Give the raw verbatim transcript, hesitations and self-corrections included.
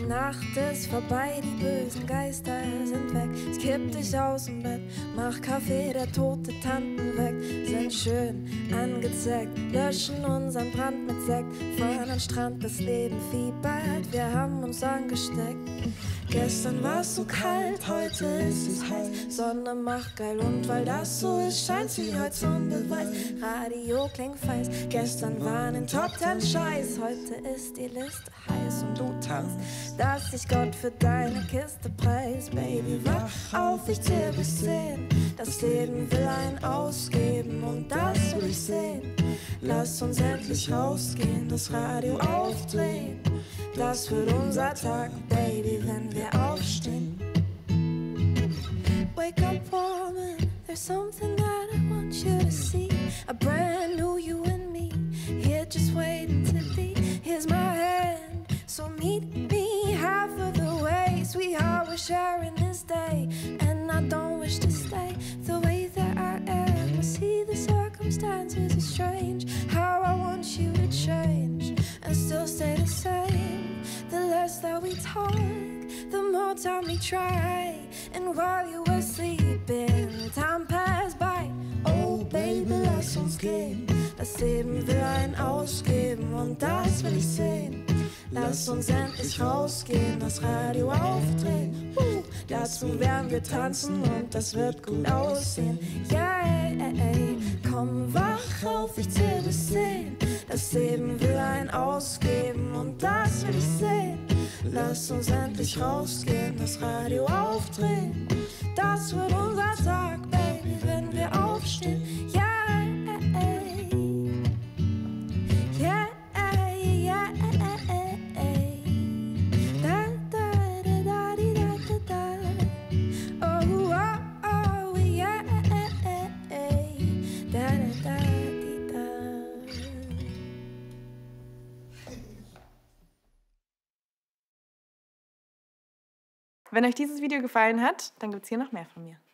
Die Nacht ist vorbei, die bösen Geister sind weg. Ich kipp dich aus dem Bett, mach Kaffee, der tote Tanten weg. Sind schön angezeckt, löschen unseren Brand mit Sekt. Fahren an Strand, das Leben fiebert, wir haben uns angesteckt. Gestern war's so kalt, heute ist es heiß. Sonne macht geil und weil das so ist, scheint sie heute zum Beweis. Radio klingt feiß, gestern waren in Top Ten Scheiß. Heute ist die Liste heiß und du tanzt, dass sich Gott für deine Kiste preist. Baby, wach auf, ich zähl bis zehn. Das Leben will einen ausgeben und das will ich sehen. Lass uns endlich rausgehen, das Radio aufdrehen. Das wird unser Tag, Baby, wenn wir aufstehen. Wake up, woman, there's something that I want you to see. A brand new you and me, here just waiting to be. Here's my hand, so meet me half of the way. Sweetheart, we're sharing this day, and I don't wish to stay the way that I am. I see the circumstances are strange, how I want you to change and still stay the same. The less that we talk, the more time we try. And while you were sleeping, time passed by. Oh baby, lass uns gehen. Das Leben will einen ausgeben und das will ich sehen. Lass uns endlich rausgehen, das Radio aufdrehen. Uh, dazu werden wir tanzen und das wird gut aussehen. Yeah, ey, komm, wach auf, ich zähl bis zehn. Das Leben will einen ausgeben und das will ich sehen. Lass uns endlich rausgehen, das Radio aufdrehen. Das wird unser Tag, Baby, wenn wir aufstehen. Yeah, yeah, yeah, da da da da di da da da. Oh oh oh yeah, da da da di da. Wenn euch dieses Video gefallen hat, dann gibt es hier noch mehr von mir.